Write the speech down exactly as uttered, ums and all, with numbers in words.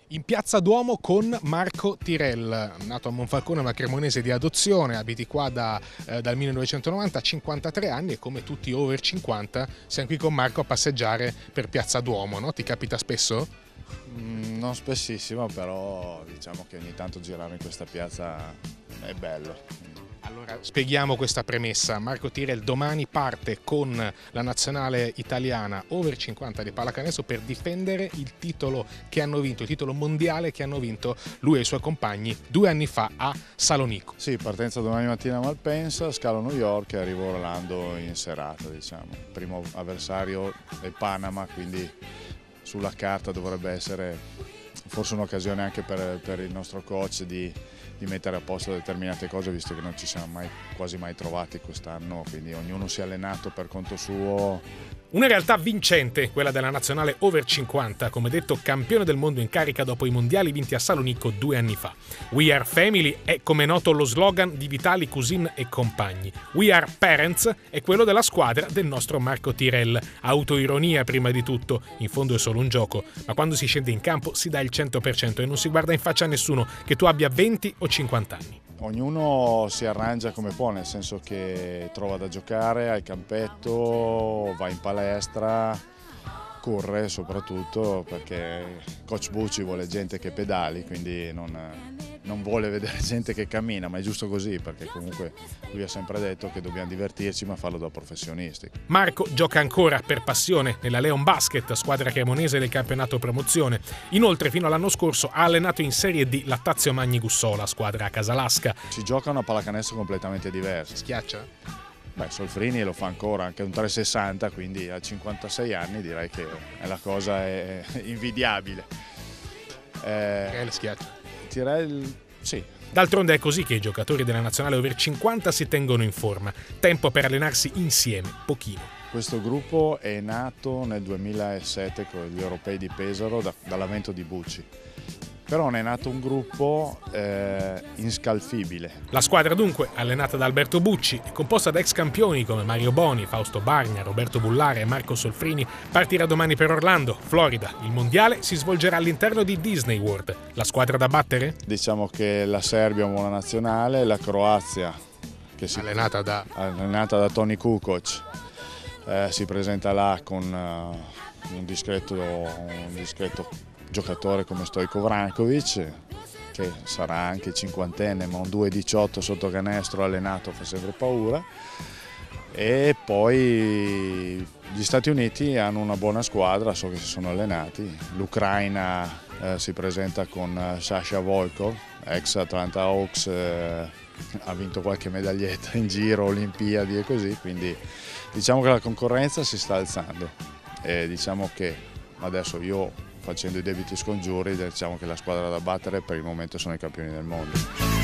In Piazza Duomo con Marco Tirel, nato a Monfalcone ma cremonese di adozione, abiti qua da, eh, dal millenovecentonovanta, cinquantatré anni e come tutti over cinquanta siamo qui con Marco a passeggiare per Piazza Duomo, no? Ti capita spesso? Mm, non spessissimo, però diciamo che ogni tanto girare in questa piazza è bello. Allora spieghiamo questa premessa. Marco Tirel domani parte con la nazionale italiana over cinquanta di pallacanestro per difendere il titolo che hanno vinto, il titolo mondiale che hanno vinto lui e i suoi compagni due anni fa a Salonico. Sì, partenza domani mattina a Malpensa, scalo New York e arrivo a Orlando in serata, diciamo. Il primo avversario è Panama, quindi sulla carta dovrebbe essere forse un'occasione anche per, per il nostro coach di, di mettere a posto determinate cose, visto che non ci siamo mai, quasi mai trovati quest'anno, quindi ognuno si è allenato per conto suo. Una realtà vincente, quella della nazionale over cinquanta, come detto campione del mondo in carica dopo i mondiali vinti a Salonico due anni fa. We are family è come noto lo slogan di Vitali Cusin e compagni. We are parents è quello della squadra del nostro Marco Tirel. Autoironia prima di tutto, in fondo è solo un gioco, ma quando si scende in campo si dà il cento per cento e non si guarda in faccia a nessuno, che tu abbia venti o cinquanta anni. Ognuno si arrangia come può, nel senso che trova da giocare, ha il campetto, va in palestra, corre soprattutto perché coach Bucci vuole gente che pedali, quindi non, non vuole vedere gente che cammina, ma è giusto così perché comunque lui ha sempre detto che dobbiamo divertirci ma farlo da professionisti. Marco gioca ancora per passione nella Leon Basket, squadra cremonese del campionato promozione. Inoltre fino all'anno scorso ha allenato in Serie D la Tazio Magni Gussola, squadra a Casalasca. Si gioca una pallacanestro completamente diversa. Schiaccia? Beh, Solfrini lo fa ancora, anche un tre sessanta, quindi a cinquantasei anni direi che la cosa è invidiabile. Eh, Tirel schiaccia? Tirel, sì. D'altronde è così che i giocatori della nazionale over cinquanta si tengono in forma. Tempo per allenarsi insieme, pochino. Questo gruppo è nato nel duemilasette con gli europei di Pesaro da, dall'avvento di Bucci. Però ne è nato un gruppo eh, inscalfibile. La squadra dunque, allenata da Alberto Bucci, è composta da ex campioni come Mario Boni, Fausto Bagna, Roberto Bullare e Marco Solfrini, partirà domani per Orlando, Florida. Il mondiale si svolgerà all'interno di Disney World. La squadra da battere? Diciamo che la Serbia è una buona nazionale, la Croazia, che si allenata da, allenata da Toni Kukoc, eh, si presenta là con uh, un discreto, un discreto giocatore come Stojko Vrankovic, che sarà anche cinquantenne ma un due diciotto sotto canestro allenato fa sempre paura, e poi gli Stati Uniti hanno una buona squadra, so che si sono allenati, l'Ucraina eh, si presenta con eh, Sasha Volkov, ex Atlanta Hawks, eh, ha vinto qualche medaglietta in giro, Olimpiadi e così, quindi diciamo che la concorrenza si sta alzando e diciamo che adesso io, facendo i debiti scongiuri, diciamo che la squadra da battere per il momento sono i campioni del mondo.